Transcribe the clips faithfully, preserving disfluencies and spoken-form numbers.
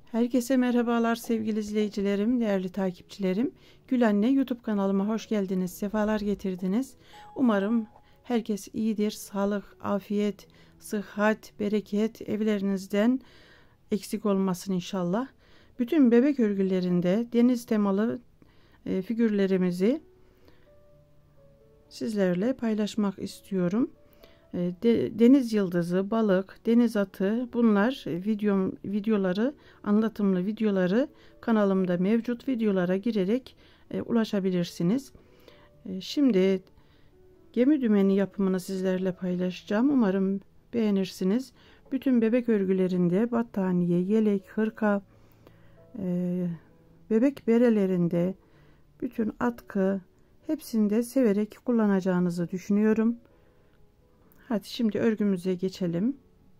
Herkese merhabalar sevgili izleyicilerim, değerli takipçilerim. Gül Anne YouTube kanalıma hoş geldiniz, sefalar getirdiniz. Umarım herkes iyidir, sağlık, afiyet, sıhhat, bereket evlerinizden eksik olmasın inşallah. Bütün bebek örgülerinde deniz temalı e, figürlerimizi sizlerle paylaşmak istiyorum. De, deniz yıldızı, balık, deniz atı, bunlar video videoları, anlatımlı videoları kanalımda mevcut. Videolara girerek e, ulaşabilirsiniz. E, şimdi gemi dümeni yapımını sizlerle paylaşacağım. Umarım beğenirsiniz. Bütün bebek örgülerinde battaniye, yelek, hırka, e, bebek berelerinde, bütün atkı hepsinde severek kullanacağınızı düşünüyorum. Hadi şimdi örgümüze geçelim.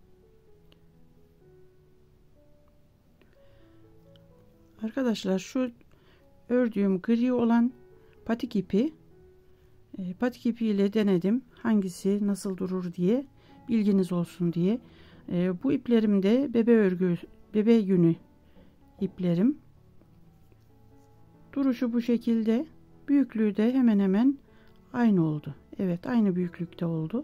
Arkadaşlar şu ördüğüm gri olan patik ipi e, patik ipi ile denedim. Hangisi nasıl durur diye bilginiz olsun diye. E, bu iplerim de bebe örgü, bebe yünü iplerim. Duruşu bu şekilde. Büyüklüğü de hemen hemen aynı oldu. Evet, aynı büyüklükte oldu.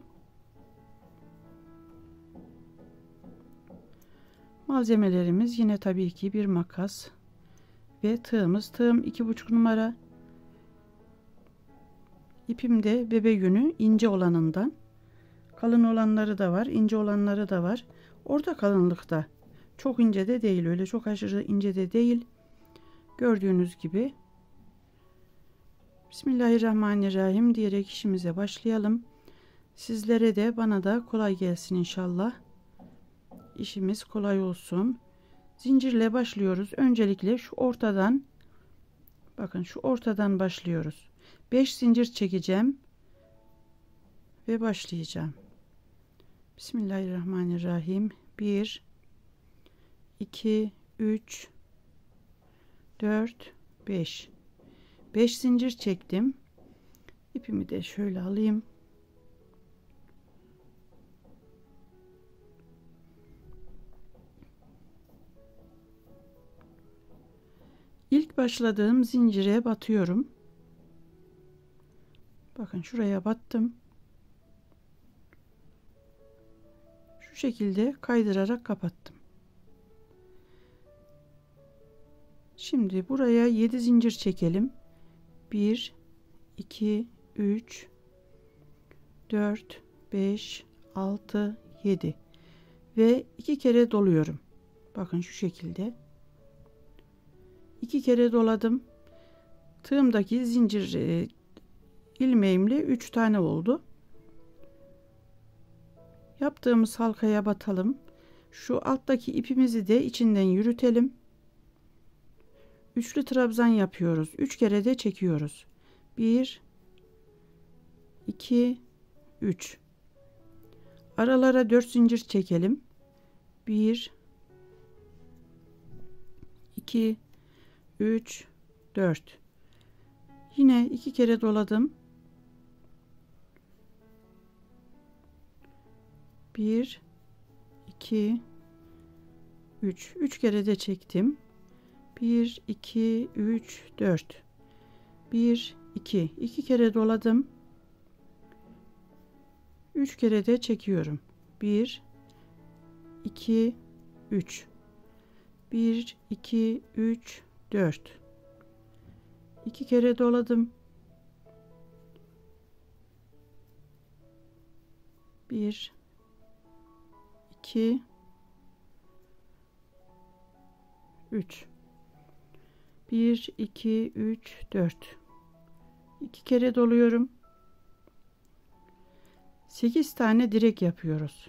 Malzemelerimiz yine tabii ki bir makas ve tığımız. Tığım iki buçuk numara. İpim de bebe yünü ince olanından. Kalın olanları da var, ince olanları da var. Orta kalınlıkta. Çok ince de değil, öyle çok aşırı ince de değil. Gördüğünüz gibi. Bismillahirrahmanirrahim diyerek işimize başlayalım. Sizlere de bana da kolay gelsin inşallah. İşimiz kolay olsun. Zincirle başlıyoruz. Öncelikle şu ortadan, bakın şu ortadan başlıyoruz. beş zincir çekeceğim ve başlayacağım. Bismillahirrahmanirrahim. bir iki üç dört beş. beş zincir çektim. İpimi de şöyle alayım. İlk başladığım zincire batıyorum. Bakın şuraya battım. Şu şekilde kaydırarak kapattım. Şimdi buraya yedi zincir çekelim. bir iki üç dört beş altı yedi ve iki kere doluyorum. Bakın şu şekilde. iki kere doladım. Tığımdaki zincir e, ilmeğimle üç tane oldu. Yaptığımız halkaya batalım. Şu alttaki ipimizi de içinden yürütelim. Üçlü trabzan yapıyoruz. üç kere de çekiyoruz. bir iki üç. Aralara dört zincir çekelim. bir iki üç dört. Yine iki kere doladım. bir iki üç. üç kere de çektim. bir iki üç dört. bir iki. iki kere doladım. üç kere de çekiyorum. bir iki üç. bir iki üç dört. iki kere doladım. bir iki üç. bir iki üç dört. iki kere doluyorum. sekiz tane direk yapıyoruz.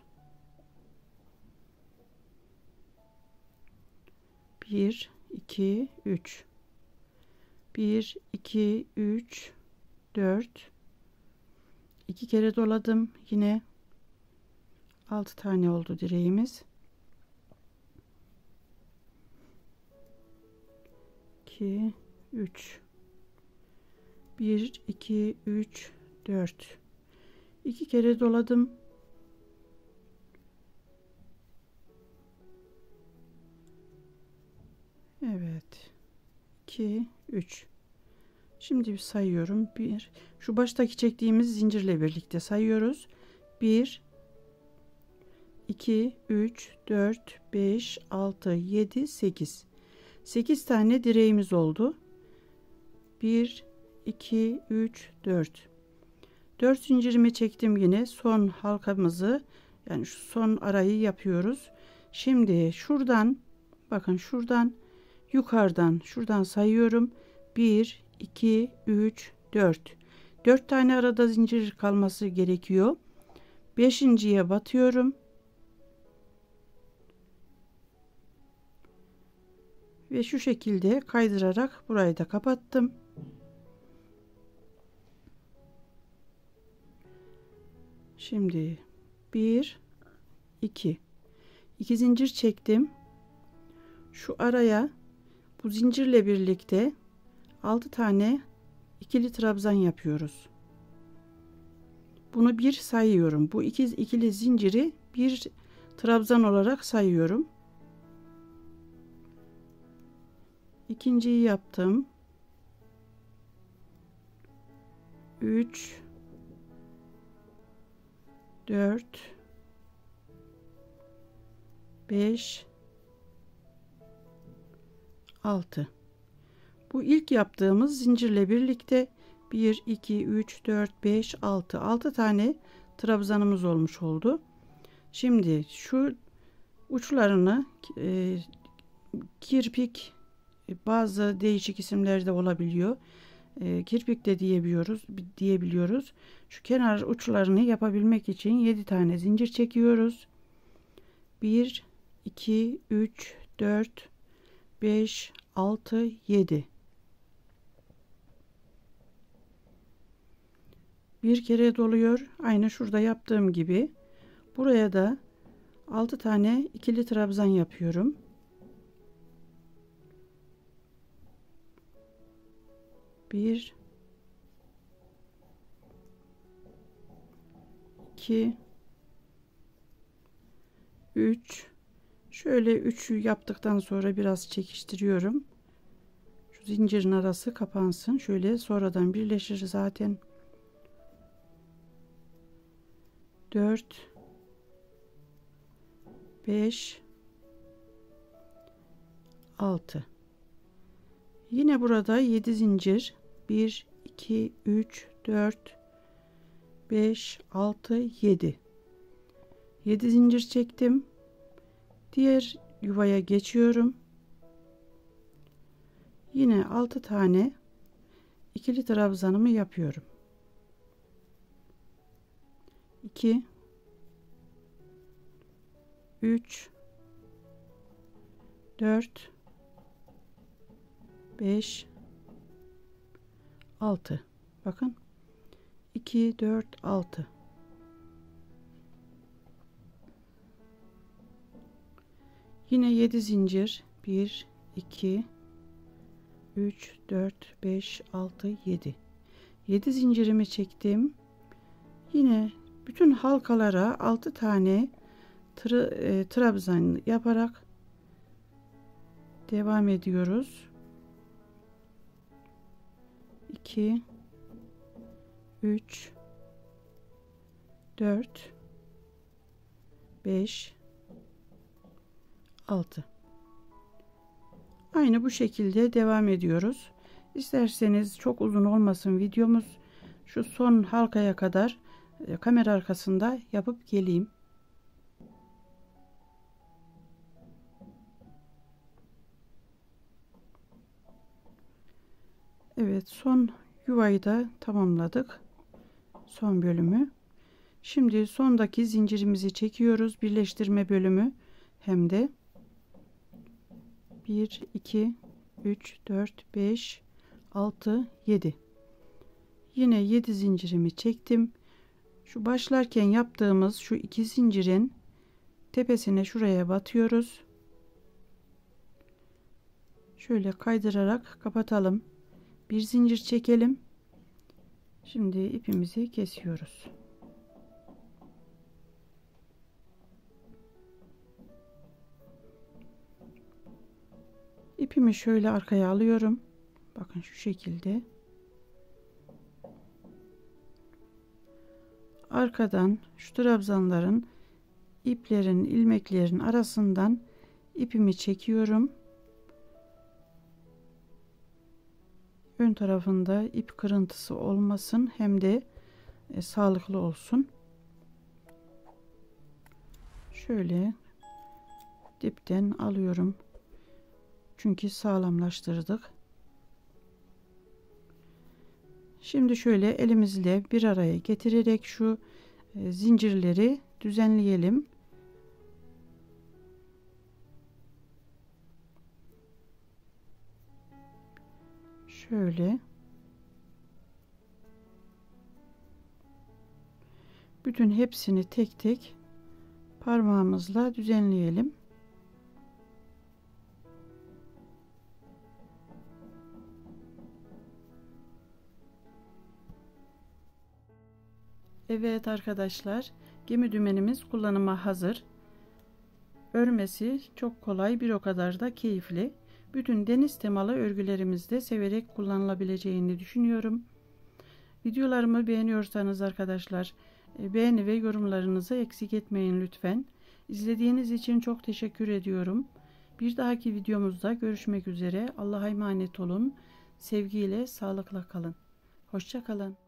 bir iki üç. bir iki üç dört. iki kere doladım. Yine altı tane oldu direğimiz. iki üç. bir iki üç dört. iki kere doladım. iki, üç. Şimdi bir sayıyorum. bir. Şu baştaki çektiğimiz zincirle birlikte sayıyoruz. bir, iki, üç, dört, beş, altı, yedi, sekiz. sekiz tane direğimiz oldu. bir, iki, üç, dört. dört zincirimi çektim yine. Son halkamızı, yani şu son arayı yapıyoruz. Şimdi şuradan, bakın şuradan yukarıdan şuradan sayıyorum. bir, iki, üç, dört. dört tane arada zincir kalması gerekiyor. beşinciye batıyorum. Ve şu şekilde kaydırarak burayı da kapattım. Şimdi bir, iki. iki zincir çektim. Şu araya bu zincirle birlikte altı tane ikili trabzan yapıyoruz. Bunu bir sayıyorum. Bu iki ikili zinciri bir trabzan olarak sayıyorum. İkinciyi yaptım. üç, dört, beş, altı. Bu ilk yaptığımız zincirle birlikte bir, iki, üç, dört, beş, altı. altı tane trabzanımız olmuş oldu. Şimdi şu uçlarını e, kirpik, bazı değişik isimlerde olabiliyor. E, kirpik de diyebiliyoruz, diyebiliyoruz. Şu kenar uçlarını yapabilmek için yedi tane zincir çekiyoruz. bir, iki, üç, dört, beş, altı, yedi. Bir kere doluyor. Aynı şurada yaptığım gibi. Buraya da altı tane ikili trabzan yapıyorum. bir, iki, üç. Şöyle üçü yaptıktan sonra biraz çekiştiriyorum. Şu zincirin arası kapansın. Şöyle sonradan birleşir zaten. dört, beş, altı. Yine burada yedi zincir. bir, iki, üç, dört, beş, altı, yedi. yedi zincir çektim. Diğer yuvaya geçiyorum. Yine altı tane ikili trabzanımı yapıyorum. iki, üç, dört, beş, altı. Bakın. iki, dört, altı. Yine yedi zincir. bir, iki, üç, dört, beş, altı, yedi. yedi zincirimi çektim. Yine bütün halkalara altı tane tra e, trabzan yaparak devam ediyoruz. iki, üç, dört, beş, altı. Aynı bu şekilde devam ediyoruz. İsterseniz çok uzun olmasın videomuz, şu son halkaya kadar e, kamera arkasında yapıp geleyim. Evet, son yuvayı da tamamladık. Son bölümü. Şimdi sondaki zincirimizi çekiyoruz. Birleştirme bölümü hem de bir, iki, üç, dört, beş, altı, yedi. Yine yedi zincirimi çektim. Şu başlarken yaptığımız şu iki zincirin tepesine şuraya batıyoruz. Şöyle kaydırarak kapatalım. Bir zincir çekelim. Şimdi ipimizi kesiyoruz. İpimi şöyle arkaya alıyorum. Bakın şu şekilde. Arkadan şu trabzanların iplerin ilmeklerin arasından ipimi çekiyorum. Ön tarafında ip kırıntısı olmasın, hem de e, sağlıklı olsun. Şöyle dipten alıyorum. Çünkü sağlamlaştırdık. Şimdi şöyle elimizle bir araya getirerek şu e, zincirleri düzenleyelim. Şöyle bütün hepsini tek tek parmağımızla düzenleyelim. Evet arkadaşlar, gemi dümenimiz kullanıma hazır. Örmesi çok kolay, bir o kadar da keyifli. Bütün deniz temalı örgülerimizde severek kullanılabileceğini düşünüyorum. Videolarımı beğeniyorsanız arkadaşlar, beğeni ve yorumlarınızı eksik etmeyin lütfen. İzlediğiniz için çok teşekkür ediyorum. Bir dahaki videomuzda görüşmek üzere. Allah'a emanet olun. Sevgiyle, sağlıkla kalın. Hoşça kalın.